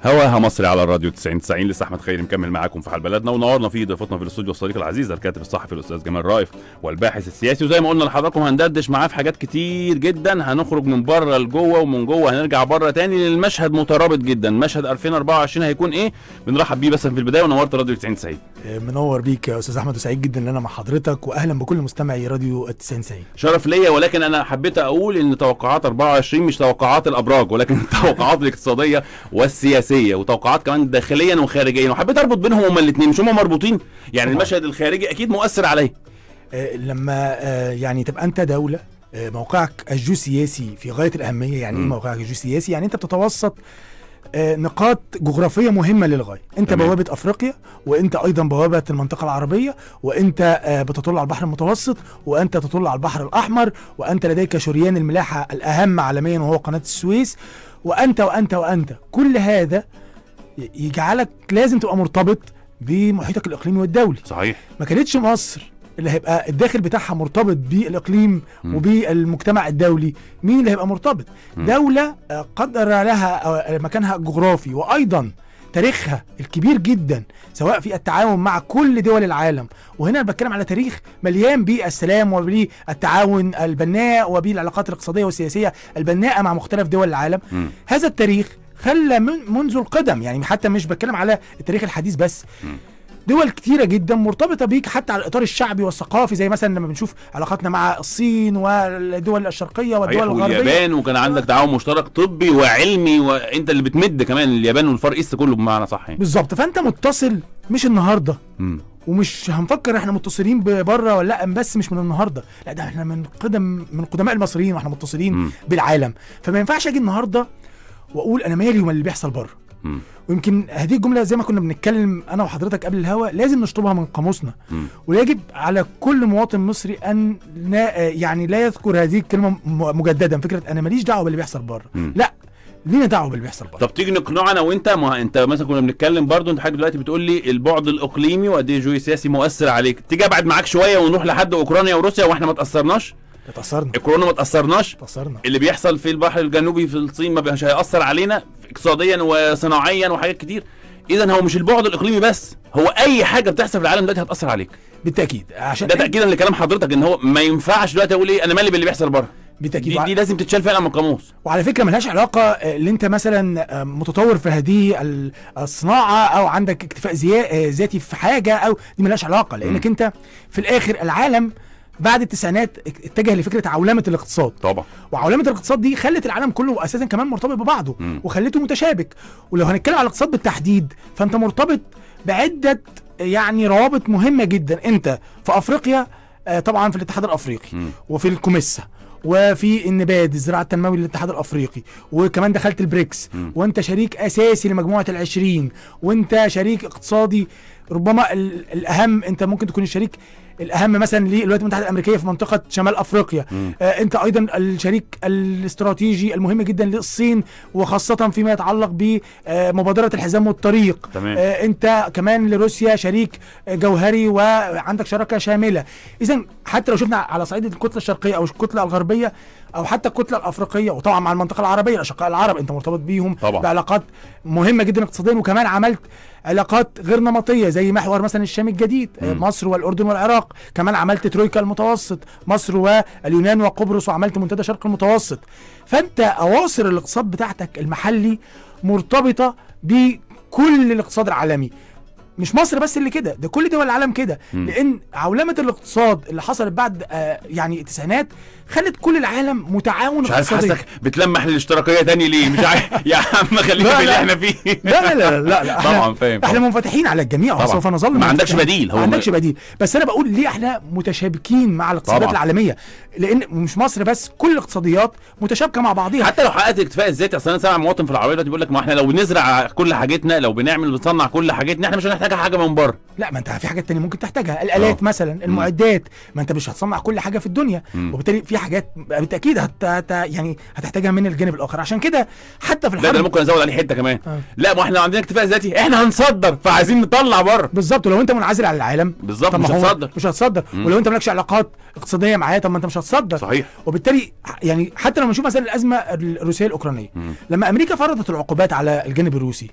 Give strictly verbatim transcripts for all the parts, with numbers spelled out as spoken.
هواها مصري على الراديو تسعين تسعين. لسه احمد خيري مكمل معاكم في حال بلدنا، ونورنا في ضيفتنا في الاستوديو الصديق العزيز الكاتب الصحفي الاستاذ جمال رائف والباحث السياسي. وزي ما قلنا لحضراتكم هندردش معاه في حاجات كتير جدا، هنخرج من بره لجوه ومن جوه هنرجع بره تاني للمشهد مترابط جدا. مشهد ألفين وأربعة وعشرين هيكون ايه؟ بنرحب بيه بس في البدايه. ونورت راديو تسعين تسعين. منور بيك يا استاذ احمد، وسعيد جدا ان انا مع حضرتك، واهلا بكل مستمعي راديو تسعين تسعين. شرف ليا، ولكن انا حبيت اقول ان توقعات أربعة وعشرين مش توقعات الابراج، ولكن التوقعات الاقتصاديه والسياسيه، وتوقعات كمان داخليا وخارجيا، وحبيت اربط بينهم هما الاثنين. مش هما مربوطين؟ يعني طبعا. المشهد الخارجي اكيد مؤثر عليه. آه لما آه يعني تبقى انت دوله آه موقعك الجيوسياسي في غايه الاهميه. يعني ايه موقعك الجيوسياسي؟ يعني انت بتتوسط آه نقاط جغرافيه مهمه للغايه. انت تمام. بوابه افريقيا، وانت ايضا بوابه المنطقه العربيه، وانت آه بتطل على البحر المتوسط، وانت تطل على البحر الاحمر، وانت لديك شريان الملاحه الاهم عالميا وهو قناه السويس، وانت وانت وانت كل هذا يجعلك لازم تبقى مرتبط بمحيطك الاقليمي والدولي. صحيح. ما كانتش مصر اللي هيبقى الداخل بتاعها مرتبط بالاقليم م. وبالمجتمع الدولي، مين اللي هيبقى مرتبط؟ م. دولة قدر لها مكانها الجغرافي وايضا تاريخها الكبير جدا سواء في التعاون مع كل دول العالم. وهنا بتكلم على تاريخ مليان بالسلام وبالتعاون البناء وبالعلاقات الاقتصادية والسياسية البناءة مع مختلف دول العالم. م. هذا التاريخ خلى من منذ القدم، يعني حتى مش بتكلم على التاريخ الحديث بس، م. دول كتيرة جدا مرتبطة بيك حتى على الإطار الشعبي والثقافي، زي مثلا لما بنشوف علاقاتنا مع الصين والدول الشرقية والدول الغربية واليابان، وكان عندك تعاون مشترك طبي وعلمي، وانت اللي بتمد كمان اليابان والفار ايست كله بمعنى صح. بالظبط. فانت متصل مش النهارده م. ومش هنفكر احنا متصلين بره ولا لا، بس مش من النهارده، لا ده احنا من قدم من قدماء المصريين واحنا متصلين م. بالعالم. فما ينفعش اجي النهارده واقول انا مالي وما اللي بيحصل بره. م. ويمكن هذه الجمله زي ما كنا بنتكلم انا وحضرتك قبل الهوا لازم نشطبها من قاموسنا، م. ويجب على كل مواطن مصري ان يعني لا يذكر هذه الكلمه مجددا، فكره انا ماليش دعوه باللي بيحصل بره. لا، لينا دعوه باللي بيحصل بره. طب تيجي نقنعنا وانت ما انت مثلا كنا بنتكلم برضو، انت حضرتك دلوقتي بتقول لي البعد الاقليمي وقد ايه الجيوسياسي مؤثر عليك، تيجي ابعد معاك شويه ونروح لحد اوكرانيا وروسيا واحنا ما تاثرناش؟ اتأثرنا. كورونا ما تأثرناش؟ تأثرنا. اللي بيحصل في البحر الجنوبي في الصين ما مش هيأثر علينا اقتصاديا وصناعيا وحاجات كتير. اذا هو مش البعد الاقليمي بس، هو اي حاجه بتحصل في العالم دلوقتي هتأثر عليك. بالتأكيد. عشان ده تأكيدا لكلام حضرتك ان هو ما ينفعش دلوقتي اقول ايه انا مالي باللي بيحصل بره. بالتأكيد. دي, دي لازم تتشال فعلا من القاموس. وعلى فكره ملهاش علاقه اللي انت مثلا متطور في هذه الصناعه او عندك اكتفاء ذاتي في حاجه، او دي ملهاش علاقه، لانك م. انت في الاخر العالم بعد التسعينات اتجه لفكره عولمه الاقتصاد. طبعا. وعولمه الاقتصاد دي خلت العالم كله اساسا كمان مرتبط ببعضه م. وخلته متشابك. ولو هنتكلم على الاقتصاد بالتحديد فانت مرتبط بعده يعني روابط مهمه جدا. انت في افريقيا طبعا في الاتحاد الافريقي م. وفي الكوميسا وفي النباد الزراعه التنموي للاتحاد الافريقي، وكمان دخلت البريكس م. وانت شريك اساسي لمجموعه العشرين، وانت شريك اقتصادي ربما الاهم. انت ممكن تكون الشريك الاهم مثلا للولايات المتحده الامريكيه في منطقه شمال افريقيا. آه انت ايضا الشريك الاستراتيجي المهم جدا للصين، وخاصه فيما يتعلق بمبادره الحزام والطريق. آه انت كمان لروسيا شريك جوهري وعندك شراكه شامله. اذا حتى لو شفنا على صعيد الكتله الشرقيه او الكتله الغربيه او حتى الكتله الافريقيه، وطبعا مع المنطقه العربيه الاشقاء العرب انت مرتبط بيهم طبعا بعلاقات مهمه جدا اقتصاديا، وكمان عملت علاقات غير نمطيه زي محور مثلا الشام الجديد، م. مصر والاردن والعراق، كمان عملت ترويكا المتوسط مصر واليونان وقبرص، وعملت منتدى شرق المتوسط. فانت اواصر الاقتصاد بتاعتك المحلي مرتبطه بكل الاقتصاد العالمي، مش مصر بس اللي كده، ده كل دول العالم كده. م. لان عولمه الاقتصاد اللي حصلت بعد آه يعني التسعينات خلت كل العالم متعاون اقتصاديا. مش عارف، حاسك بتلمح للاشتراكيه تاني ليه؟ مش عارف يا عم خلينا في اللي احنا فيه. لا لا لا لا طبعا فاهم. احنا منفتحين على الجميع وسوف نظل ما عندكش بديل. هو ما عندكش بديل، بس انا بقول ليه احنا متشابكين مع الاقتصادات العالميه، لان مش مصر بس، كل الاقتصاديات متشابكه مع بعضيها. حتى لو حققت الاكتفاء الذاتي، اصل انا سامع مواطن في العربيه دلوقتي بيقول لك ما احنا لو بنزرع كل حاجتنا، لو بنعمل بنصنع كل حاجتنا، احنا مش هنحتاج محتاجه حاجه من بره. لا، ما انت في حاجات تانية ممكن تحتاجها، الالات أوه. مثلا المعدات، ما انت مش هتصنع كل حاجه في الدنيا، مم. وبالتالي في حاجات بالتاكيد هت... هت... يعني هتحتاجها من الجانب الاخر. عشان كده حتى في الحرب، لا ده ممكن ازود عليه حته كمان. أوه. لا ما احنا عندنا اكتفاء ذاتي، احنا هنصدر فعايزين نطلع بره. بالظبط، ولو انت منعزل عن العالم بالظبط مش هتصدر مش هتصدر مم. ولو انت مالكش علاقات اقتصاديه معاه، طب ما انت مش هتصدر. صحيح. وبالتالي يعني حتى لما نشوف مثلا الازمه الروسيه الاوكرانيه، مم. لما امريكا فرضت العقوبات على الجانب الروسي،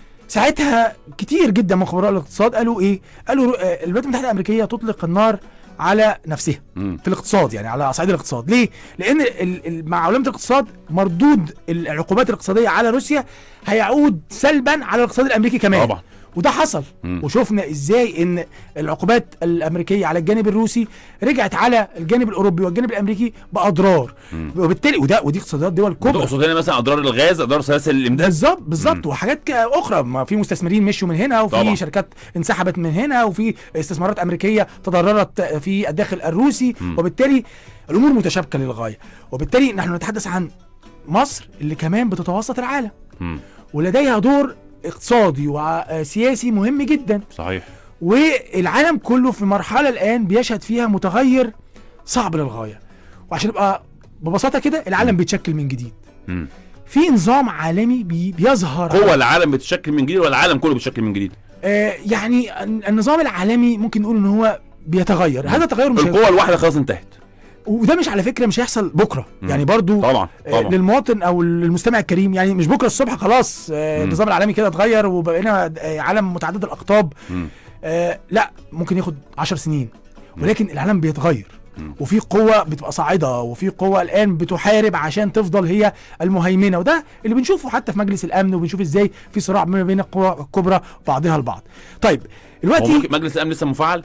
ساعتها كتير جدا من خبراء الاقتصاد قالوا ايه؟ قالوا الولايات المتحده الامريكيه تطلق النار على نفسها مم. في الاقتصاد، يعني على صعيد الاقتصاد. ليه؟ لان ال ال مع علماء الاقتصاد مردود العقوبات الاقتصاديه على روسيا هيعود سلبا على الاقتصاد الامريكي كمان. طبعا. وده حصل. مم. وشوفنا ازاي ان العقوبات الامريكيه على الجانب الروسي رجعت على الجانب الاوروبي والجانب الامريكي باضرار. مم. وبالتالي وده ودي اقتصادات دول كبرى. تقصد هنا مثلا اضرار الغاز، اضرار سلاسل الامداد. بالظبط بالظبط، وحاجات اخرى. ما في مستثمرين مشوا من هنا، وفي طبعا. شركات انسحبت من هنا، وفي استثمارات امريكيه تضررت في الداخل الروسي. مم. وبالتالي الامور متشابكه للغايه. وبالتالي نحن نتحدث عن مصر اللي كمان بتتوسط العالم، مم. ولديها دور اقتصادي وسياسي مهم جدا. صحيح. والعالم كله في مرحلة الآن بيشهد فيها متغير صعب للغاية. وعشان يبقى ببساطة كده العالم م. بيتشكل من جديد. م. في نظام عالمي بي بيظهر. هو العالم بيتشكل من جديد ولا العالم كله بيتشكل من جديد؟ آه يعني النظام العالمي ممكن نقول ان هو بيتغير. م. هذا التغير مش القوة الواحدة خلاص انتهت، وده مش على فكره مش هيحصل بكره. مم. يعني برضو طبعا طبعا للمواطن او للمستمع الكريم، يعني مش بكره الصبح خلاص آه النظام العالمي كده اتغير وبقينا آه عالم متعدد الاقطاب. آه لا، ممكن ياخد عشر سنين، ولكن العالم بيتغير. مم. وفي قوة بتبقى صاعدة، وفي قوة الآن بتحارب عشان تفضل هي المهيمنة، وده اللي بنشوفه حتى في مجلس الأمن، وبنشوف ازاي في صراع ما بين القوى الكبرى بعضها البعض. طيب دلوقتي مجلس الأمن لسه مفعل؟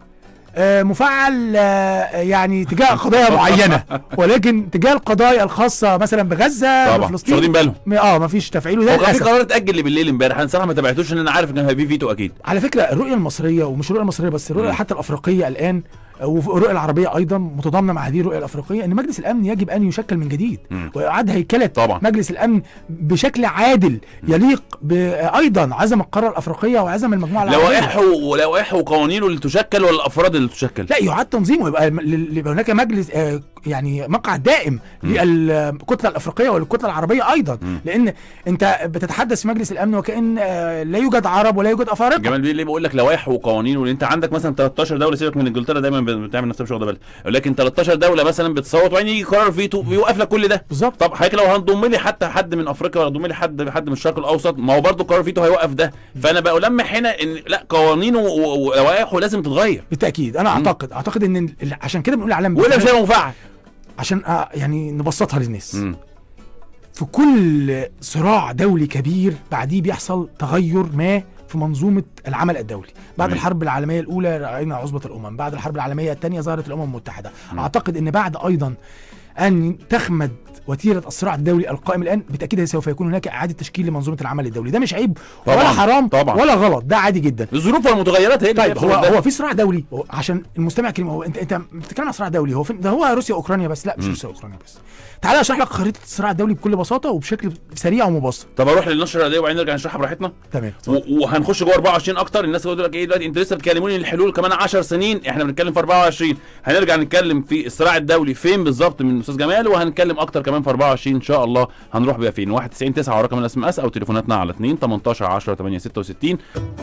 آه مفعل آه يعني تجاه قضايا معينه، ولكن تجاه القضايا الخاصه مثلا بغزه وفلسطين مش واخدين بالهم. اه ما فيش تفعيل. وده هو في قرار اتاجل لي بالليل امبارح، انا صراحه ما تابعتوش، ان انا عارف ان هيبقى في فيتو اكيد. على فكره الرؤيه المصريه، ومش الرؤيه المصريه بس، الرؤيه حتى الافريقيه الان والرؤيه العربيه ايضا متضامنه مع هذه الرؤيه الافريقيه، ان مجلس الامن يجب ان يشكل من جديد ويعاد هيكله طبعا. مجلس الامن بشكل عادل يليق ايضا عزم القاره الافريقيه وعزم المجموعه العربيه. لوائحه ولوائحه وقوانينه اللي تشكل ولا الافراد اللي تشكل؟ لا، يعاد تنظيمه، يبقى يبقى هناك مجلس آه يعني مقعد دائم للكتله الافريقيه والكتله العربيه ايضا. م. لان انت بتتحدث في مجلس الامن وكأن آه لا يوجد عرب ولا يوجد افارقه. جمال بيه ليه بقول لك لوائح وقوانين؟ واللي انت عندك مثلا تلتاشر دوله، سيبك من انجلترا دايما بتعمل نفسها مش واخده بالها، ولكن تلتاشر دوله مثلا بتصوت وبعدين يجي قرار فيتو بيوقف لك كل ده. بالظبط. طب حضرتك لو هنضم لي حتى حد من افريقيا ولا هنضم لي حد حد من الشرق الاوسط، ما هو برضه قرار فيتو هيوقف ده. فانا بلمح هنا ان لا، قوانينه ولوائحه لازم تتغير بالتاكيد. انا اعتقد م. اعتقد ان عشان كده بنقول العالم ولا مش مفعل، عشان آه يعني نبسطها للناس. م. في كل صراع دولي كبير بعديه بيحصل تغير ما في منظومة العمل الدولي. بعد مم. الحرب العالمية الأولى رأينا عصبة الأمم، بعد الحرب العالمية الثانية ظهرت الأمم المتحدة. مم. أعتقد أن بعد أيضا أن تخمد وتيرة الصراع الدولي القائم الآن، بالتأكيد سوف يكون هناك إعادة تشكيل لمنظومة العمل الدولي. ده مش عيب طبعًا. ولا حرام طبعًا. ولا غلط، ده عادي جدا. الظروف والمتغيرات هي. طيب هو هو في صراع دولي، عشان المستمع الكريم، هو انت انت بتتكلم عن صراع دولي، هو ده هو روسيا واوكرانيا بس؟ لا، مش روسيا واوكرانيا بس. تعالى اشرح لك خريطه الصراع الدولي بكل بساطه وبشكل سريع ومبسط. طب اروح للنشره الرياضيه وبعدين نرجع نشرحها براحتنا. تمام. وهنخش جوه اربعة وعشرين اكتر. الناس بتقول لك ايه دلوقتي؟ انتوا لسه بتكلموني الحلول كمان عشر سنين، احنا بنتكلم في اربعة وعشرين. هنرجع نتكلم في الصراع الدولي فين بالظبط من الاستاذ جمال، وهنتكلم اكتر كمان في اربعة وعشرين ان شاء الله هنروح بيها فين. واحد تسعين تسعة ورقم الاس ام اس او تليفوناتنا على اتنين تمنتاشر عشرة تمانية ستة وستين.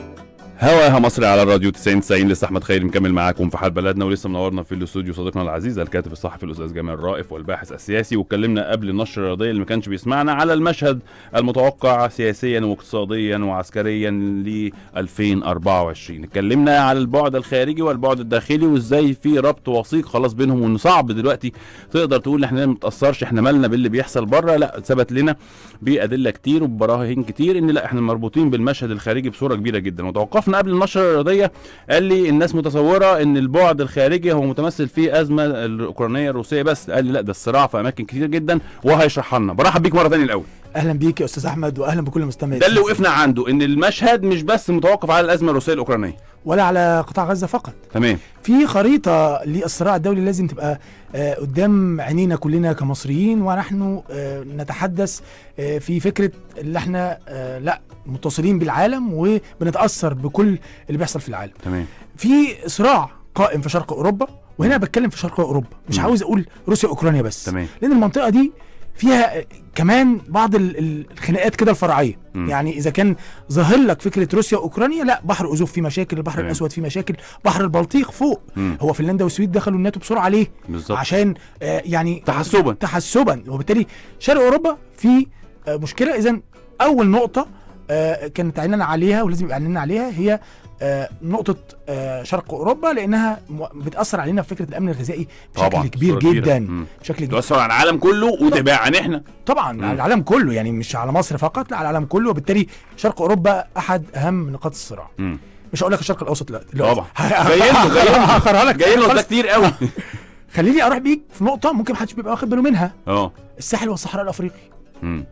هواها مصري على الراديو تسعين تسعين. لسه احمد خيري مكمل معاكم في حال بلدنا، ولسه منورنا في الاستوديو صديقنا العزيز الكاتب الصحفي الاستاذ جمال رائف والباحث السياسي. واتكلمنا قبل النشره الرياضيه اللي ما كانش بيسمعنا على المشهد المتوقع سياسيا واقتصاديا وعسكريا ل ألفين واربعة وعشرين. اتكلمنا على البعد الخارجي والبعد الداخلي، وازاي في ربط وثيق خلاص بينهم، وانه صعب دلوقتي تقدر تقول احنا ما نتاثرش، احنا مالنا باللي بيحصل بره. لا، ثبت لنا بادله كتير وبراهين كتير ان لا، احنا مربوطين بالمشهد الخارجي بصوره كبيره جدا. وتوقفنا قبل النشره الرياضيه، قال لي الناس متصوره ان البعد الخارجي هو متمثل في ازمه الاوكرانيه الروسيه بس. قال لي لا، ده الصراع في اماكن كتير جدا وهيشرحها لنا. برحب بيك مره ثانيه الاول. اهلا بيك يا استاذ احمد، واهلا بكل المستمعين. ده اللي وقفنا عنده، ان المشهد مش بس متوقف على الازمه الروسيه الاوكرانيه. ولا على قطاع غزه فقط. تمام. في خريطه للصراع الدولي لازم تبقى آه قدام عينينا كلنا كمصريين، ونحن آه نتحدث آه في فكره اللي احنا آه لا متصلين بالعالم وبنتاثر بكل اللي بيحصل في العالم. تمام. في صراع قائم في شرق اوروبا، وهنا بتكلم في شرق اوروبا، مش م. عاوز اقول روسيا واوكرانيا بس. تمام. لان المنطقه دي فيها كمان بعض الخناقات كده الفرعيه. م. يعني اذا كان ظاهر لك فكره روسيا واوكرانيا، لا بحر ازوف فيه مشاكل، البحر تمام. الاسود فيه مشاكل، بحر البلطيق فوق. م. هو فنلندا والسويد دخلوا الناتو بسرعه ليه؟ بالظبط. عشان آه يعني تحسبا تحسبا وبالتالي شرق اوروبا في آه مشكله. اذا اول نقطه آه كانت عيننا عليها ولازم يبقى عيننا عليها هي آه نقطة آه شرق أوروبا، لأنها بتأثر علينا في فكرة الأمن الغذائي بشكل طبعا. كبير جدا. بشكل كبير بتأثر على العالم كله وتباعا احنا طبعا. مم. على العالم كله، يعني مش على مصر فقط، لا على العالم كله. وبالتالي شرق أوروبا أحد أهم نقاط الصراع. مم. مش هقول لك الشرق الأوسط دلوقتي طبعا. جاي له جاي له جاي له ده كتير قوي. خليني أروح بيك في نقطة ممكن محدش بيبقى واخد باله منها. اه الساحل والصحراء الأفريقي. امم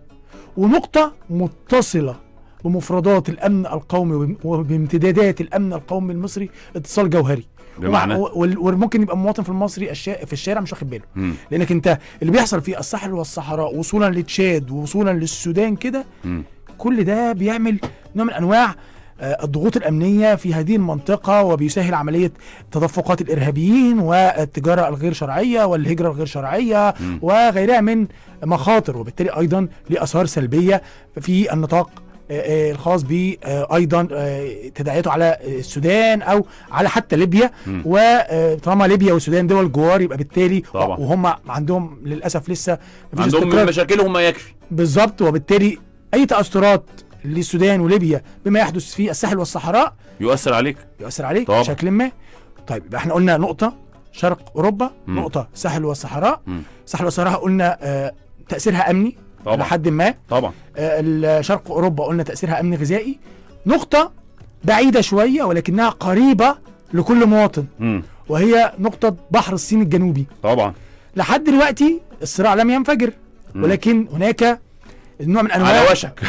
ونقطة متصلة بمفردات الامن القومي وبامتدادات الامن القومي المصري، اتصال جوهري. بمعنى وممكن يبقى مواطن في المصري الشا... في الشارع مش واخد باله. مم. لانك انت اللي بيحصل في الساحل والصحراء وصولا لتشاد ووصولا للسودان كده، كل ده بيعمل نوع من انواع الضغوط الامنيه في هذه المنطقه، وبيسهل عمليه تدفقات الارهابيين والتجاره الغير شرعيه والهجره الغير شرعيه م. وغيرها من مخاطر، وبالتالي ايضا ليه اثار سلبيه في النطاق الخاص ب ايضا تداعياته على السودان او على حتى ليبيا. وطالما ليبيا والسودان دول جوار، يبقى بالتالي طبعا. وهم عندهم للاسف لسه عندهم من مشاكلهم ما يكفي. بالظبط. وبالتالي اي تاثرات للسودان وليبيا بما يحدث في الساحل والصحراء يؤثر عليك يؤثر عليك طبعا. بشكل ما. طيب يبقى احنا قلنا نقطه شرق اوروبا، م. نقطه الساحل والصحراء. م. الساحل والصحراء قلنا آه تاثيرها امني طبعا لحد ما. طبعا. آه شرق اوروبا قلنا تاثيرها امني غذائي. نقطه بعيده شويه ولكنها قريبه لكل مواطن، م. وهي نقطه بحر الصين الجنوبي. طبعا. لحد دلوقتي الصراع لم ينفجر، م. ولكن هناك نوع من انواع على وشك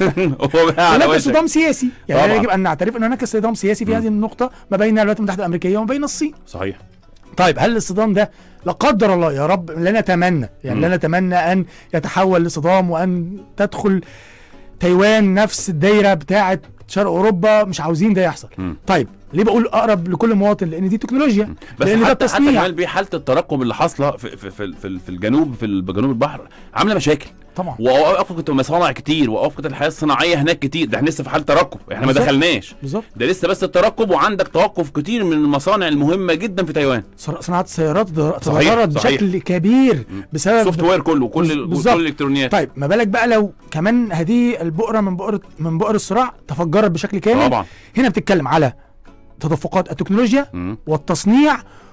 هو على هناك وشك صدام سياسي. يعني طبعا. يجب ان نعترف ان هناك صدام سياسي في م. هذه النقطه ما بين الولايات المتحده الامريكيه وما بين الصين. صحيح. طيب هل الصدام ده لا قدر الله يا رب لا نتمنى، يعني م. لا نتمنى ان يتحول لصدام وان تدخل تايوان نفس الدايره بتاعه شرق اوروبا، مش عاوزين ده يحصل. م. طيب ليه بقول اقرب لكل مواطن؟ لان دي تكنولوجيا، بس لان حتى ده التصنيع. حتى حاله الترقب اللي حاصله في في في, في, في الجنوب في جنوب البحر عامله مشاكل طبعا. ووقفت مصانع كتير، ووقفت الحياه الصناعيه هناك كتير. ده احنا لسه في حاله ترقب، احنا ما دخلناش بالظبط. ده لسه بس الترقب، وعندك توقف كتير من المصانع المهمه جدا في تايوان. صناعه السيارات تضررت بشكل كبير بسبب السوفت وير كله وكل كل الالكترونيات. طيب ما بالك بقى لو كمان هذه البؤره من بؤره من بؤر الصراع تفجرت بشكل كامل. طبعا. هنا بتتكلم على تدفقات التكنولوجيا م. والتصنيع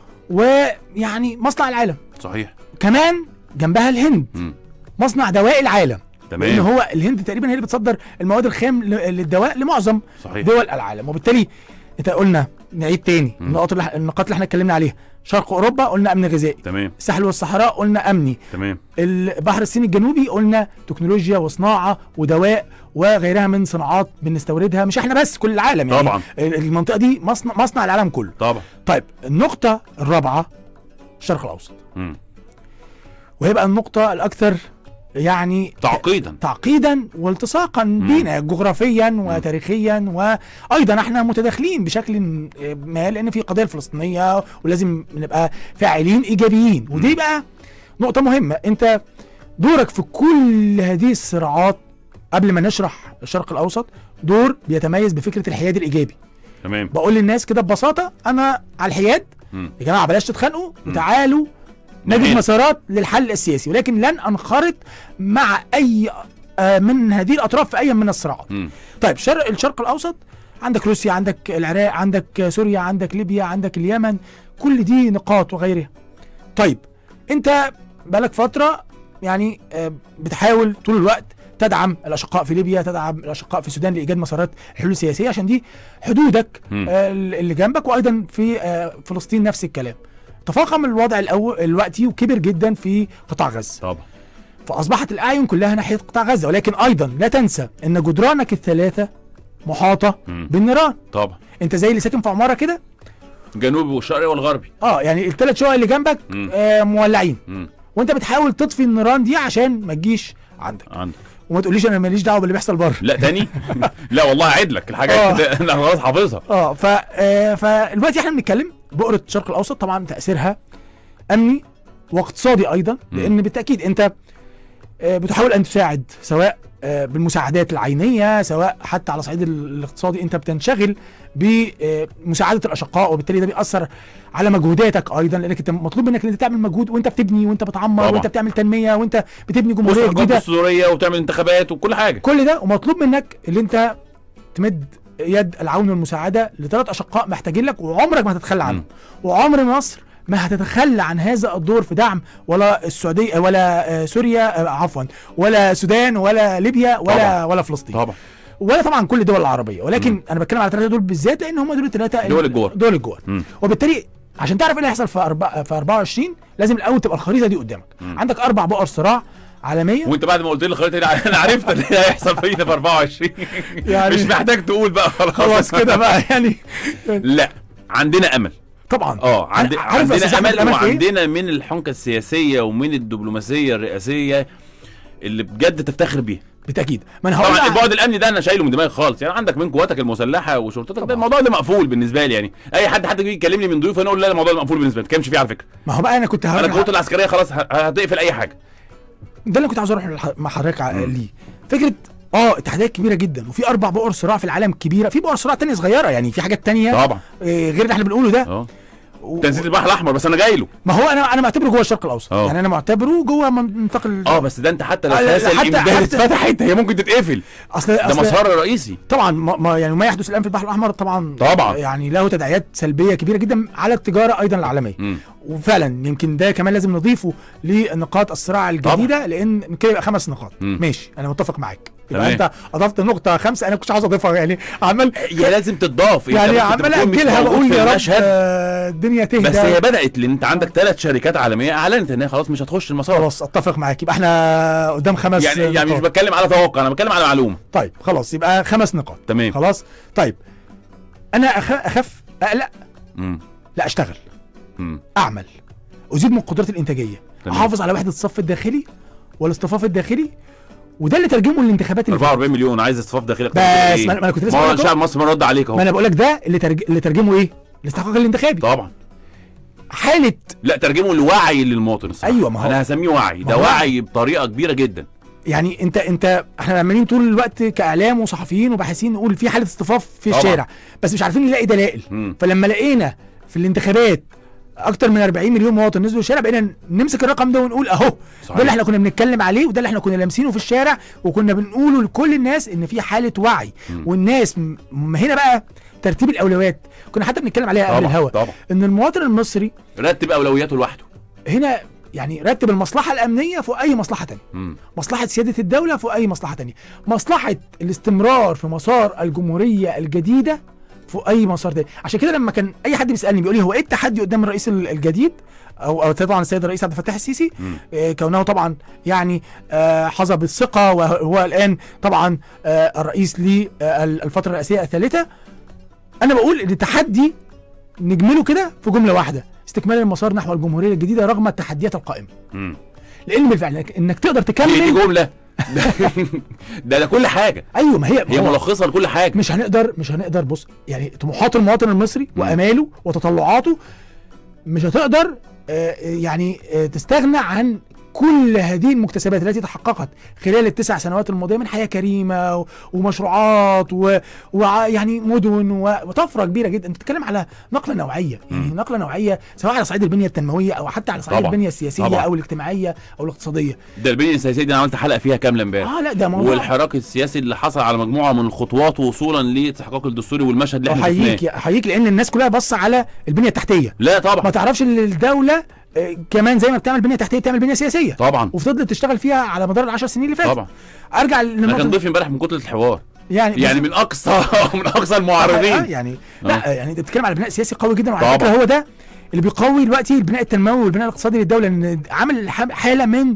ويعني مصنع العالم. صحيح. كمان جنبها الهند م. مصنع دواء العالم. تمام. لان هو الهند تقريبا هي اللي بتصدر المواد الخام للدواء لمعظم صحيح. دول العالم. وبالتالي انت قلنا نعيد تاني النقاط اللي النقاط اللي احنا اتكلمنا عليها. شرق اوروبا قلنا امن غذائي. تمام. الساحل والصحراء قلنا امني. تمام. البحر الصين الجنوبي قلنا تكنولوجيا وصناعه ودواء وغيرها من صناعات بنستوردها، مش احنا بس، كل العالم. يعني طبعا. المنطقه دي مصنع مصنع العالم كله. طبعا. طيب النقطه الرابعه الشرق الاوسط. م. وهي بقى النقطه الاكثر يعني تعقيدا تعقيدا والتصاقا بينا جغرافيا وتاريخيا، وايضا احنا متداخلين بشكل ما لان في قضيه الفلسطينيه ولازم نبقى فاعلين ايجابيين. ودي بقى نقطه مهمه. انت دورك في كل هذه الصراعات قبل ما نشرح الشرق الاوسط دور بيتميز بفكره الحياد الايجابي. تمام. بقول للناس كده ببساطه انا على الحياد يا جماعه، بلاش تتخانقوا وتعالوا نجد مسارات للحل السياسي، ولكن لن انخرط مع اي آه من هذه الاطراف في اي من الصراعات. طيب شرق الشرق الاوسط عندك روسيا، عندك العراق، عندك سوريا، عندك ليبيا، عندك اليمن، كل دي نقاط وغيرها. طيب انت بقالك فتره يعني آه بتحاول طول الوقت تدعم الاشقاء في ليبيا، تدعم الاشقاء في السودان لايجاد مسارات حلول سياسيه عشان دي حدودك آه اللي جنبك، وايضا في آه فلسطين نفس الكلام. تفاقم الوضع الاول الوقتي وكبر جدا في قطاع غزه. طبعا. فاصبحت الاعين كلها ناحيه قطاع غزه، ولكن ايضا لا تنسى ان جدرانك الثلاثه محاطه مم. بالنيران. طبعا انت زي اللي ساكن في عماره كده، جنوبي والشرقي والغربي. اه يعني الثلاث شقق اللي جنبك مم. آه مولعين، مم. وانت بتحاول تطفي النيران دي عشان ما تجيش عندك. عندك. وما تقوليش انا ماليش دعوه باللي بيحصل بره. لا تاني لا والله اعد لك الحاجات آه. دي، انا خلاص حافظها. اه ف آه فالوقت احنا بنتكلم بؤره الشرق الاوسط، طبعا تاثيرها امني واقتصادي ايضا، لان بالتاكيد انت آه بتحاول ان تساعد، سواء آه بالمساعدات العينيه، سواء حتى على صعيد الاقتصادي انت بتنشغل بمساعده الاشقاء، وبالتالي ده بيأثر على مجهوداتك ايضا، لانك انت مطلوب منك ان انت تعمل مجهود وانت بتبني وانت بتعمر طبعا. وانت بتعمل تنميه وانت بتبني جمهوريه جديده السوريه وتعمل انتخابات وكل حاجه. كل ده، ومطلوب منك اللي انت تمد يد العون والمساعده لثلاث اشقاء محتاجين لك، وعمرك ما هتتخلى عنهم، وعمر مصر ما هتتخلى عن هذا الدور في دعم ولا السعوديه ولا سوريا عفوا ولا السودان ولا ليبيا ولا طبعا. ولا فلسطين طبعا ولا طبعا كل الدول العربيه، ولكن مم. انا بتكلم على الثلاثه دول بالذات لان هم دول الثلاثه دول الجوار دول الجوار مم. وبالتالي عشان تعرف ايه اللي هيحصل في أربعة في أربعة وعشرين لازم الاول تبقى الخريطه دي قدامك. مم. عندك اربع بؤر صراع عالميه، وانت بعد ما قلت لي الخريطه دي انا عرفت اللي هيحصل فينا في أربعة وعشرين يعني مش محتاج تقول بقى خلاص خلاص كده بقى يعني. لا عندنا امل طبعا اه عند... عارف عندنا امل، الأمل وعندنا من الحنكه السياسيه ومن الدبلوماسيه الرئاسيه اللي بجد تفتخر بيها بالتاكيد. ما انا هقول طبعا لك- البعد الامني ده انا شايله من دماغي خالص، يعني عندك من قواتك المسلحه وشرطتك ده طبعا. الموضوع ده مقفول بالنسبه لي، يعني اي حد حد يجي يكلمني من ضيوف انا اقول لا الموضوع ده مقفول بالنسبه لي، ما تتكلمش فيه على فكره. ما هو بقى انا كنت انا هقول القوات العسكريه خلاص ه- هتقفل اي حاجه. ده اللي كنت عاوز اروح لح- مع حضرتك ع- مم. ليه فكره اه اتحادات كبيره جدا، وفي اربع بؤر صراع في العالم كبيره، في بؤر صراع تانية صغيره، يعني في حاجات تانية طبعا آه غير اللي احنا بنقوله ده. اه و- تنسيق البحر الاحمر بس انا جاي له. ما هو انا انا معتبره جوه الشرق الاوسط، اه. يعني انا معتبره جوه منطقه ال- اه بس ده انت حتى لو آه، سلاسل حتى- الامداد حتى- اتفتحت هي ممكن تتقفل، اصل ده اصل مسار رئيسي. طبعا ما ما- يعني ما يحدث الان في البحر الاحمر طبعا طبعا. يعني له تداعيات سلبيه كبيره جدا على التجاره ايضا العالميه. مم. وفعلا يمكن ده كمان لازم نضيفه لنقاط الصراع الجديده، لان كده يبقى خمس نقاط. مم. ماشي انا متفق معاك، يبقى تمام. انت اضفت نقطه خمسه انا كنتش عاوز اضيفها، يعني عمال هي لازم تتضاف، انت يعني ممكن عمال تكون مش اجلها موجود بقول في يا رب المشهد، آه، الدنيا تهدى. بس هي بدات لان انت عندك ثلاث شركات عالميه اعلنت ان هي خلاص مش هتخش المسار. خلاص اتفق معاك، يبقى احنا قدام خمس يعني يعني مش نقاط. بتكلم على توقع، انا بتكلم على معلومه. طيب خلاص يبقى خمس نقاط. تمام. خلاص طيب انا أخ... اخاف اقلق، امم لا اشتغل، امم اعمل، ازيد من قدرات الانتاجيه، تمام. احافظ على وحده الصف الداخلي والاصطفاف الداخلي، وده اللي ترجمه الانتخابات اللي أربعة وأربعين مليون عايز اصطفاف داخلي. بس ما أنا- ما أنا كنت لسه ما هو بقول لك شعب مصر رد عليك اهو. ما انا بقول لك ده اللي ترج... اللي ترجمه ايه؟ الاستحقاق الانتخابي. طبعا حاله لا ترجمه لوعي للمواطن الصراحه. أيوة، ما هو- انا هسميه وعي، ما ده هو وعي بطريقه كبيره جدا. يعني انت انت احنا عمالين طول الوقت كاعلام وصحفيين وباحثين نقول في حاله اصطفاف في طبعا. الشارع، بس مش عارفين نلاقي دلائل. مم. فلما لقينا في الانتخابات اكتر من أربعين مليون مواطن نزلوا الشارع، بقينا نمسك الرقم ده ونقول اهو صحيح. ده اللي احنا كنا بنتكلم عليه، وده اللي احنا كنا لامسينه في الشارع، وكنا بنقوله لكل الناس ان في حاله وعي. مم. والناس م- م- هنا بقى ترتيب الاولويات كنا حتى بنتكلم عليها قبل طبعا الهوا، طبعا ان المواطن المصري رتب اولوياته لوحده. هنا يعني رتب المصلحه الامنيه فوق اي مصلحه تانية، مم. مصلحه سياده الدوله فوق اي مصلحه تانية، مصلحه الاستمرار في مسار الجمهوريه الجديده فوق اي مسار تاني. عشان كده لما كان اي حد بيسالني بيقول لي هو ايه التحدي قدام الرئيس ال- الجديد او او طبعا السيد الرئيس عبد الفتاح السيسي، مم. آه كونه طبعا يعني آه حظى بالثقه، وهو الان طبعا آه الرئيس للفتره الرئاسيه الثالثه. انا بقول ان التحدي نجمله كده في جمله واحده: استكمال المسار نحو الجمهوريه الجديده رغم التحديات القائمه. مم. لان بالفعل إنك- انك تقدر هي دي تكمل. جمله ده ده كل حاجه، ايوه ما هي هي ما هو ملخصه لكل حاجه. مش هنقدر مش هنقدر بص يعني طموحات المواطن المصري مم. واماله وتطلعاته مش هتقدر آه، يعني آه، تستغنى عن كل هذه المكتسبات التي تحققت خلال التسع سنوات الماضيه من حياه كريمه و- ومشروعات ويعني مدن و- وطفره كبيره جدا. انت بتتكلم على نقله نوعيه، يعني مم. نقله نوعيه سواء على صعيد البنيه التنمويه او حتى على صعيد طبعا. البنيه السياسيه طبعا. او الاجتماعيه او الاقتصاديه. ده البنيه السياسيه دي انا عملت حلقه فيها كامله امبارح. اه لا ده موضوع والحراك السياسي اللي حصل على مجموعه من الخطوات وصولا لاستحقاق الدستوري والمشهد اللي احنا احييك شفناه. احييك لان الناس كلها بص على البنيه التحتيه، لا ما طبعا تعرفش ان الدوله آه، كمان زي ما بتعمل بنيه تحتيه بتعمل بنيه سياسيه، طبعا وفضلت تشتغل فيها على مدار العشر سنين اللي فاتت. طبعا. ارجع انا كان للنقطه ضيفي امبارح من كتله الحوار، يعني يعني من اقصى من اقصى المعارضين. آه، يعني لا يعني انت بتتكلم على بناء سياسي قوي جدا، وعلى طبعا. فكره هو ده اللي بيقوي دلوقتي البناء التنموي والبناء الاقتصادي للدوله، ان عامل ح- حاله من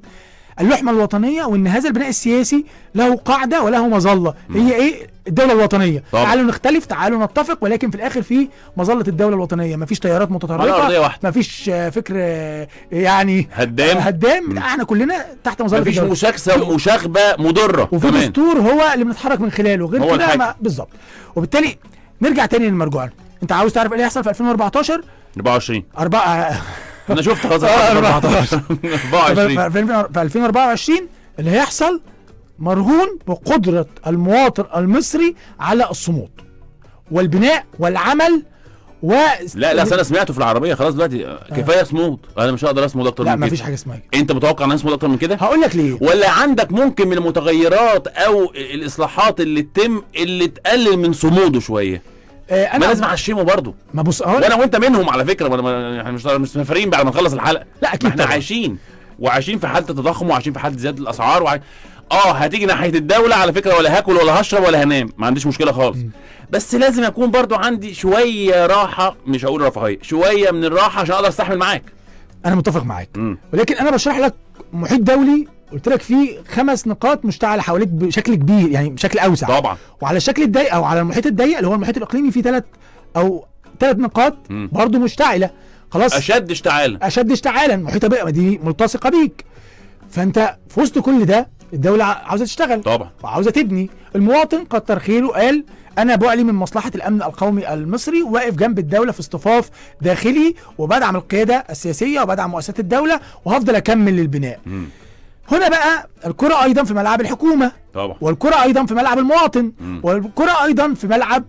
اللحمه الوطنيه، وان هذا البناء السياسي له قاعده وله مظله، هي ايه؟ الدوله الوطنيه. طبعا. تعالوا نختلف، تعالوا نتفق، ولكن في الاخر في مظله الدوله الوطنيه، مفيش تيارات متطرفه، مفيش فكر يعني هدام هدام لا، احنا كلنا تحت مظله مفيش مشاكسه ومشاغبه مضره، وفي دستور هو اللي بنتحرك من خلاله، غير كده بالظبط. وبالتالي نرجع تاني للمرجوعه. انت عاوز تعرف ايه اللي هيحصل في ألفين وأربعتاشر؟ أربعة وعشرين أربعة انا شفت خلاص أربعتاشر أربعة وعشرين في ألفين وأربعة وعشرين اللي هيحصل مرهون بقدرة المواطن المصري على الصمود والبناء والعمل و لا لا انا سمعته في العربيه خلاص دلوقتي آه. كفايه صمود، انا مش هقدر اصمد اكتر من كده. لا مفيش حاجه اسمها كده. انت متوقع ان اصمد اكتر من كده؟ هقول لك ليه. ولا عندك ممكن من المتغيرات او الاصلاحات اللي تتم اللي تقلل من صموده شويه؟ آه انا ما لازم اعشمه برضه. ما بص وانا وانت منهم على فكره، وانا احنا مش مش مسافرين بعد ما نخلص الحلقه. لا اكيد احنا عايشين وعايشين في حاله التضخم وعايشين في حاله زياده الاسعار وع... اه هتيجي ناحيه الدوله على فكره، ولا هاكل ولا هشرب ولا هنام، ما عنديش مشكله خالص. م. بس لازم يكون برضو عندي شويه راحه، مش هقول رفاهيه، شويه من الراحه عشان اقدر استحمل معاك. انا متفق معاك، م. ولكن انا بشرح لك محيط دولي قلت لك فيه خمس نقاط مشتعله حواليك بشكل كبير، يعني بشكل اوسع طبعا. وعلى الشكل الضيق او على المحيط الضيق اللي هو المحيط الاقليمي فيه ثلاث او ثلاث نقاط م. برضو مشتعله. خلاص اشد اشتعالا اشد اشتعالا محيطه بقى دي ملتصقه بيك. فانت في وسط كل ده الدولة عاوزة تشتغل طبعا وعاوزة تبني. المواطن كتر خيره قال أنا بعلي من مصلحة الأمن القومي المصري، واقف جنب الدولة في اصطفاف داخلي، وبدعم القيادة السياسية وبدعم مؤسسات الدولة، وهفضل أكمل للبناء. م. هنا بقى الكرة أيضا في ملعب الحكومة طبعا، والكرة أيضا في ملعب المواطن، م. والكرة أيضا في ملعب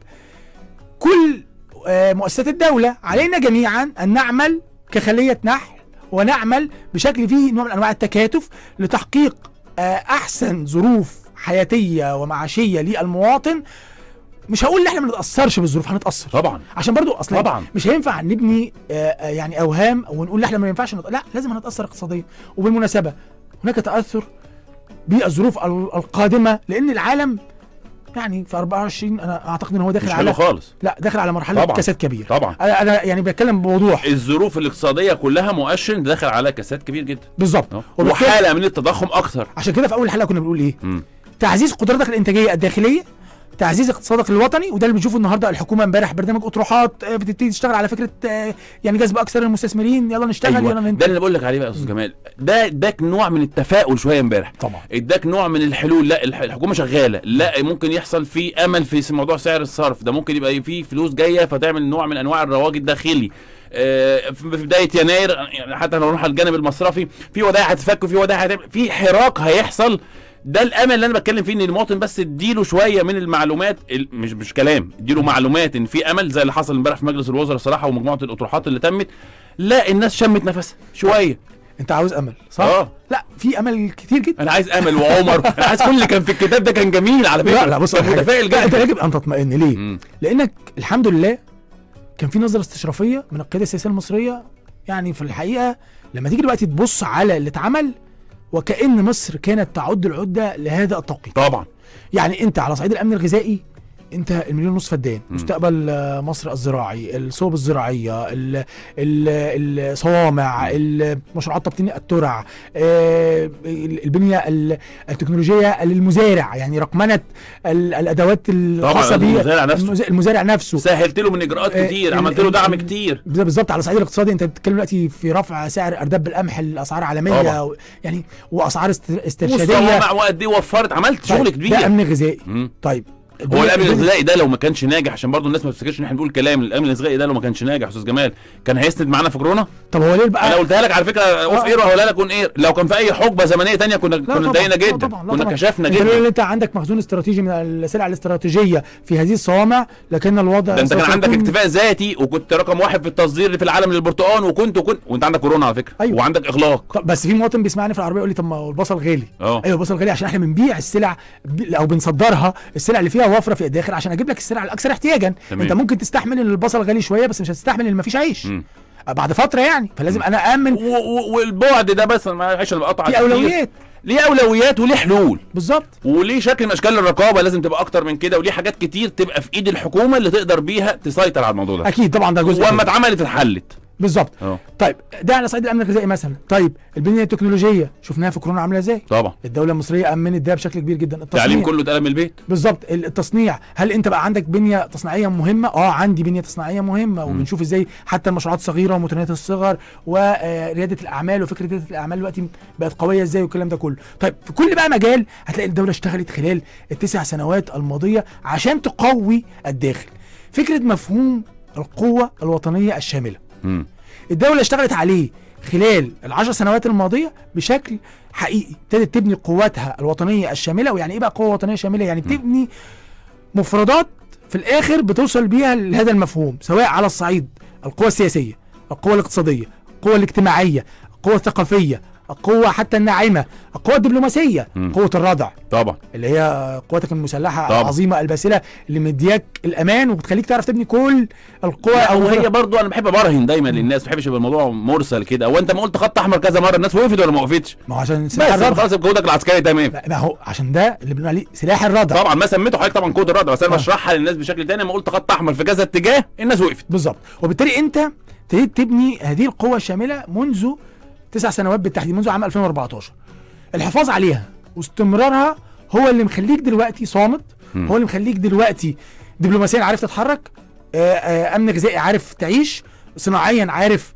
كل مؤسسات الدولة. علينا جميعا أن نعمل كخلية نحل، ونعمل بشكل فيه نوع من أنواع التكاتف لتحقيق احسن ظروف حياتيه ومعاشيه للمواطن. مش هقول ان احنا ما نتاثرش بالظروف، هنتاثر طبعا، عشان برضو اصلا طبعا مش هينفع نبني آه يعني اوهام ونقول لا احنا ما ينفعش نت... لا لازم هنتاثر اقتصاديا. وبالمناسبه هناك تاثر بالظروف القادمه، لان العالم يعني في أربعة وعشرين انا اعتقد ان هو داخل على خالص لا داخل على مرحله كساد كبير. طبعا انا, أنا يعني بتكلم بوضوح، الظروف الاقتصاديه كلها مؤشر داخل على كساد كبير جدا بالظبط، وحاله من التضخم اكثر. عشان كده في اول حلقه كنا بنقول ايه؟ م. تعزيز قدرتك الانتاجيه الداخليه، تعزيز اقتصادك الوطني، وده اللي بنشوفه النهارده. الحكومه امبارح برنامج اطروحات بتبتدي تشتغل على فكره يعني جذب اكثر المستثمرين، يلا نشتغل. أيوة. يلا ننتج. ده اللي بقول لك عليه بقى يا استاذ جمال، ده اداك نوع من التفاؤل شويه امبارح، طبعا اداك نوع من الحلول. لا الحكومه شغاله، لا ممكن يحصل في امل في موضوع سعر الصرف ده، ممكن يبقى في فلوس جايه فتعمل نوع من انواع الرواج الداخلي. في بدايه يناير يعني حتى لو نروح على الجانب المصرفي في ودائع هتفك وفي ودائع هتعمل، في حراك هيحصل. ده الامل اللي انا بتكلم فيه، ان المواطن بس اديله شويه من المعلومات، مش مش كلام، اديله معلومات ان في امل، زي اللي حصل امبارح في مجلس الوزراء الصراحه ومجموعه الاطروحات اللي تمت. لا الناس شمت نفسها شويه. انت عاوز امل صح؟ اه لا في امل كتير جدا. انا عايز امل وعمر، انا عايز كل اللي كان في الكتاب ده كان جميل على فكره. لا لا بص انا متفائل جدا. انت يجب ان تطمئن ليه؟ م. لانك الحمد لله كان في نظره استشرافيه من القياده السياسيه المصريه. يعني في الحقيقه لما تيجي دلوقتي تبص على اللي اتعمل، وكأن مصر كانت تعد العدة لهذا التوقيت. طبعا يعني انت على صعيد الامن الغذائي انت المليون ونص فدان، مستقبل مصر الزراعي، الصوب الزراعيه، الصوامع، المشروعات تبطين الترع، البنيه التكنولوجيه للمزارع، يعني رقمنه الادوات الخاصه به المزارع نفسه المزارع نفسه سهلت له من اجراءات كتير، عملت له دعم كتير. بالظبط. على الصعيد الاقتصادي انت بتتكلم دلوقتي في رفع سعر ارداب القمح لاسعار عالميه و... يعني واسعار استرشاديه، والصوامع وقد ايه وفرت، عملت شغل كبير. ده امن غذائي. طيب هو الامن الغذائي ده لو ما كانش ناجح، عشان برضو الناس ما تفتكرش ان احنا بنقول كلام، الامن الغذائي ده لو ما كانش ناجح استاذ جمال كان هيسند معانا في كورونا. طب هو ليه بقى؟ انا قلتها لك على فكره اوف اير وهقولها لك اون اير، لو كان في اي حقبه زمنيه ثانيه كنا كنا اتضايقنا جدا، كنا كشفنا جدا. انت انت عندك مخزون استراتيجي من السلع الاستراتيجيه في هذه الصوامع، لكن الوضع ده انت كان عندك اكتفاء ذاتي، وكنت رقم واحد في التصدير في العالم للبرتقال، وكنت وكنت وانت عندك كورونا على فكره. أيوة. وعندك اغلاق. بس في مواطن بيسمعني في العربيه يقول لي طب ما هو البصل غالي. أوه. ايوه البصل غالي عشان احنا بنبيع السلع او بنصدرها، السلع اللي فيها وفره في الداخل عشان اجيب لك السلع الاكثر احتياجا. تمام. انت ممكن تستحمل ان البصل غالي شويه، بس مش هتستحمل ان مفيش عيش م. بعد فتره يعني، فلازم م. انا امن. والبعد ده بس معلش انا بقطع، في اولويات، ليه اولويات وليه حلول بالظبط، وليه شكل من اشكال الرقابه لازم تبقى اكتر من كده، وليه حاجات كتير تبقى في ايد الحكومه اللي تقدر بيها تسيطر على الموضوع ده. اكيد طبعا ده جزء، واما اتعملت اتحلت. بالظبط. اه طيب ده على صعيد الامن الغذائي مثلا. طيب البنيه التكنولوجيه شفناها في كورونا عامله ازاي؟ طبعا الدوله المصريه امنت ده بشكل كبير جدا. التعليم كله اتقلم من البيت. بالظبط. التصنيع، هل انت بقى عندك بنيه تصنيعيه مهمه؟ اه عندي بنيه تصنيعيه مهمه، وبنشوف ازاي حتى المشروعات الصغيره ومتناهيه الصغر ورياده الاعمال وفكره رياده الاعمال دلوقتي بقت قويه ازاي والكلام ده كله. طيب في كل بقى مجال هتلاقي الدوله اشتغلت خلال التسع سنوات الماضيه عشان تقوي الداخل. فكره مفهوم القوه الوطنيه الشامله. امم الدوله اشتغلت عليه خلال العشر سنوات الماضيه بشكل حقيقي، ابتدت تبني قواتها الوطنيه الشامله. ويعني ايه بقى قوه وطنيه شامله؟ يعني بتبني مفردات في الاخر بتوصل بيها لهذا المفهوم، سواء على الصعيد القوى السياسيه، القوى الاقتصاديه، القوى الاجتماعيه، القوى الثقافيه، القوة حتى الناعمة، القوة الدبلوماسية، مم. قوة الردع طبعا اللي هي قواتك المسلحة طبعا. العظيمة الباسلة اللي مدياك الأمان وبتخليك تعرف تبني كل القوى. او هي برضو انا بحب ابرهن دايما للناس، ما بحبش يبقى الموضوع مرسل كده. هو انت ما قلت خط احمر كذا مرة الناس وقفت ولا ما وقفتش؟ ما هو عشان بس سلاح الردع. خلاص قوتك العسكري تمام. ما هو عشان ده اللي بنقول عليه سلاح الردع. طبعا ما سميته حضرتك طبعا قوة الردع، بس انا آه. بشرحها للناس بشكل تاني. ما قلت خط احمر في كذا اتجاه الناس وقفت. بالظبط. وبالتالي انت ابتديت تبني هذه القوة الشاملة منذ تسع سنوات بالتحديد، منذ عام ألفين وأربعتاشر. الحفاظ عليها واستمرارها هو اللي مخليك دلوقتي صامت، م. هو اللي مخليك دلوقتي دبلوماسيا عارف تتحرك، آآ آآ امن غذائي عارف تعيش، صناعيا عارف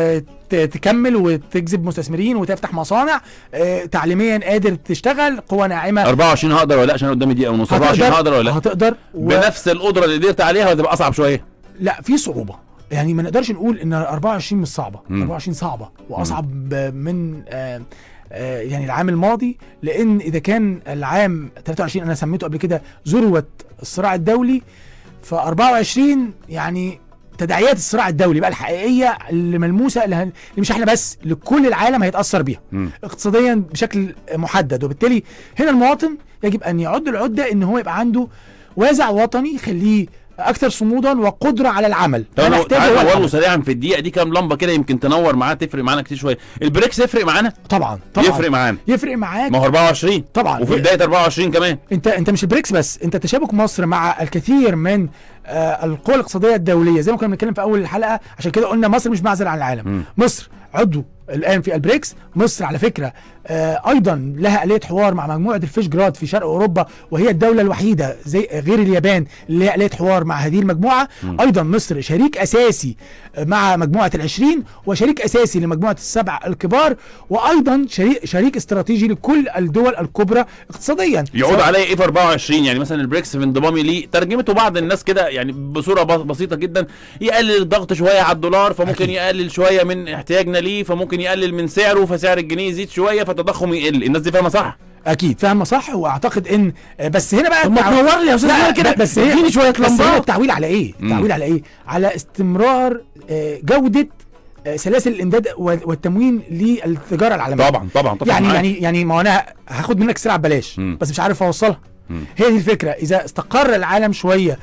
تكمل وتجذب مستثمرين وتفتح مصانع، تعليميا قادر تشتغل، قوة ناعمة. أربعة وعشرين هقدر ولا لا؟ عشان قدامي دقيقة ونص. أربعة وعشرين هقدر ولا لا؟ هتقدر و... بنفس القدرة اللي قدرت عليها ولا تبقى أصعب شوية؟ لا في صعوبة، يعني ما نقدرش نقول ان أربعة وعشرين مش صعبة. م. أربعة وعشرين صعبة واصعب م. من آآ آآ يعني العام الماضي، لان اذا كان العام ثلاثة وعشرين انا سميته قبل كده ذروة الصراع الدولي، ف أربعة وعشرين يعني تداعيات الصراع الدولي بقى الحقيقيه اللي ملموسه، اللي, اللي مش احنا بس، لكل العالم هيتاثر بيها م. اقتصاديا بشكل محدد. وبالتالي هنا المواطن يجب ان يعد العده ان هو يبقى عنده وازع وطني يخليه اكثر صمودا وقدره على العمل. انا تعالى نور سريعا في الدقيقه دي كام لمبه كده يمكن تنور معانا، تفرق معانا كتير شويه. البريكس يفرق معانا؟ طبعا طبعا يفرق معانا، يفرق معاك. ما هو أربعة وعشرين طبعا، وفي بدايه أربعة وعشرين كمان. انت انت مش البريكس بس، انت تشابك مصر مع الكثير من آه القوى الاقتصاديه الدوليه زي ما كنا بنتكلم في اول الحلقه. عشان كده قلنا مصر مش معزل عن العالم. م. مصر عضو الان في البريكس. مصر على فكره آه ايضا لها آلية حوار مع مجموعه الفيشجراد في شرق اوروبا، وهي الدوله الوحيده زي غير اليابان اللي لها آلية حوار مع هذه المجموعه. م. ايضا مصر شريك اساسي مع مجموعه العشرين، وشريك اساسي لمجموعه السبع الكبار، وايضا شريك شريك استراتيجي لكل الدول الكبرى اقتصاديا. يعود عليه ايه في أربعة وعشرين؟ يعني مثلا البريكس في انضمامي ليه ترجمته بعض الناس كده يعني بصوره بسيطه جدا، يقلل الضغط شويه على الدولار، فممكن أكيد. يقلل شويه من احتياجنا ليه، فممكن يقلل من سعره، فسعر الجنيه يزيد شويه، فالتضخم يقل. الناس دي فاهمه صح؟ اكيد فاهمه صح. واعتقد ان بس هنا بقى طب ما تنور لي يا استاذ كده، بس اديني شويه لمبات. التعويل على ايه؟ التعويل على ايه؟ على استمرار جوده سلاسل الامداد والتموين للتجاره العالميه. طبعا طبعا طبعا. يعني يعني يعني ما انا هاخد منك السلعه ببلاش بس مش عارف اوصلها. م. هي دي الفكره. اذا استقر العالم شويه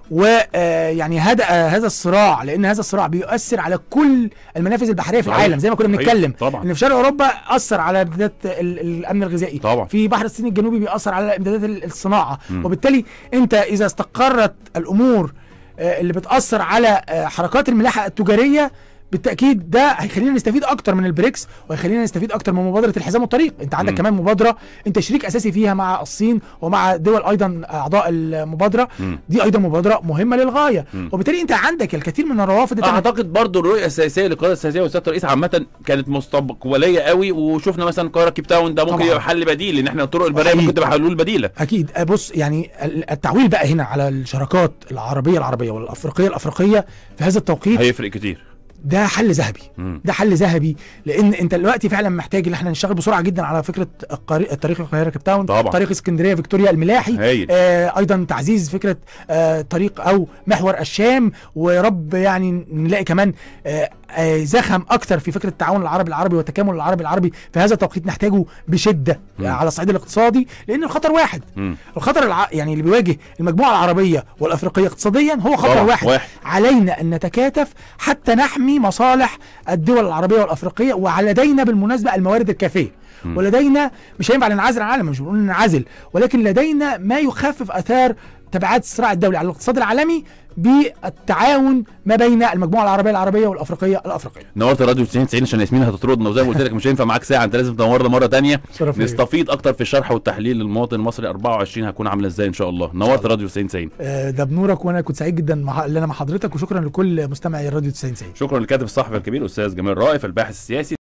ويعني هدأ هذا الصراع، لان هذا الصراع بيؤثر على كل المنافذ البحريه في العالم زي ما كنا بنتكلم ان في شرق اوروبا اثر على امدادات الامن الغذائي طبعا. في بحر الصين الجنوبي بيأثر على امدادات الصناعه. م. وبالتالي انت اذا استقرت الامور اللي بتأثر على حركات الملاحه التجاريه، بالتاكيد ده هيخلينا نستفيد اكتر من البريكس، وهيخلينا نستفيد اكتر من مبادره الحزام والطريق. انت عندك م. كمان مبادره انت شريك اساسي فيها مع الصين ومع دول ايضا اعضاء المبادره. م. دي ايضا مبادره مهمه للغايه. م. وبالتالي انت عندك الكثير من الروافد. اعتقد برضو الرؤيه السياسيه للقياده السياسيه وسياده الرئيس عامه كانت مستقبليه قوي، وشفنا مثلا القاهره كيب تاون ده ممكن يبقى حل بديل، لان احنا الطرق البريه ممكن تبقى حلول بديله. اكيد. بص يعني التعويل بقى هنا على الشراكات العربيه العربيه والافريقيه الافريقيه في هذا التوقيت هيفرق كتير. ده حل ذهبي. ده حل ذهبي لان انت دلوقتي فعلا محتاج ان احنا نشتغل بسرعه جدا على فكره الطريق القاهره كيب تاون، طريق اسكندريه فيكتوريا الملاحي، آه ايضا تعزيز فكره آه طريق او محور الشام، ورب يعني نلاقي كمان آه آه زخم اكتر في فكره التعاون العربي العربي والتكامل العربي العربي في هذا التوقيت نحتاجه بشده م. على الصعيد الاقتصادي، لان الخطر واحد. م. الخطر الع... يعني اللي بيواجه المجموعه العربيه والافريقيه اقتصاديا هو خطر واحد. واحد علينا ان نتكاتف حتى نحمي مصالح الدول العربيه والافريقيه، ولدينا بالمناسبه الموارد الكافيه، ولدينا مش هينفع ننعزل عن العالم، مش بنقول ننعزل، ولكن لدينا ما يخفف اثار تبعات الصراع الدولي على الاقتصاد العالمي بالتعاون ما بين المجموعه العربيه العربيه والافريقيه الافريقيه. نورت راديو تسعين تسعين عشان ياسمين هتطردنا، وزي ما قلت لك مش هينفع معاك ساعه، انت لازم تنورنا مره ثانيه نستفيد اكتر في الشرح والتحليل للمواطن المصري أربعة وعشرين هتكون عامله ازاي ان شاء الله. نورت راديو تسعين تسعين. آه ده بنورك، وانا كنت سعيد جدا مع اللي انا مع حضرتك، وشكرا لكل مستمعي راديو تسعين تسعين. شكرا للكاتب الصحفي الكبير استاذ جمال رائف الباحث السياسي.